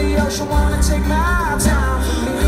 the ocean, wanna take my time for me.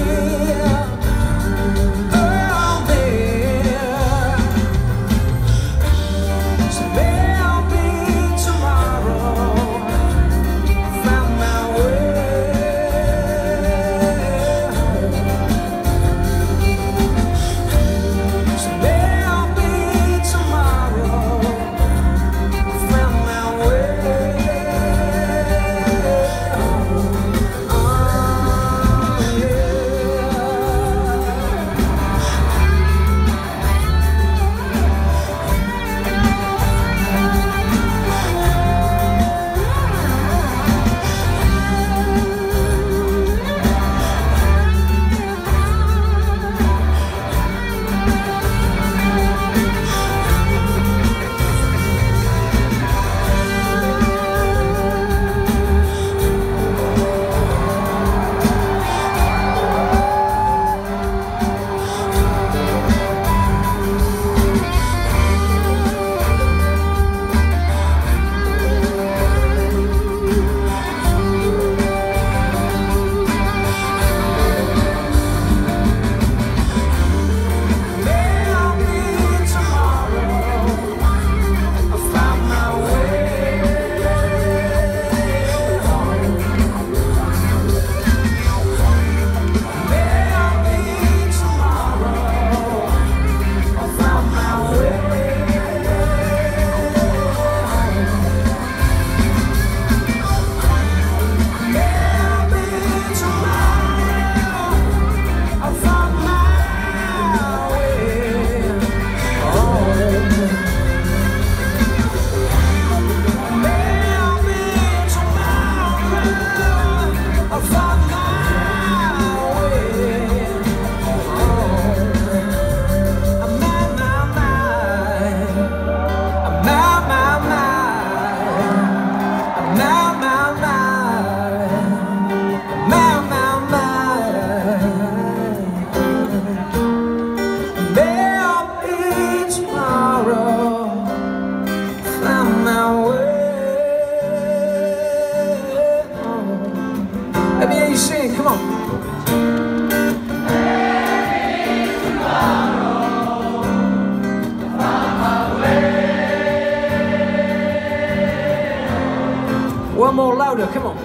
Let me hear you sing, come on. One more louder, come on.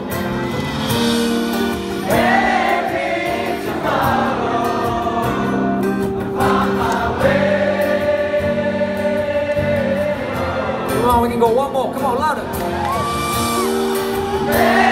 Maybe tomorrow I'll find my way. Come on, we can go one more, come on, louder.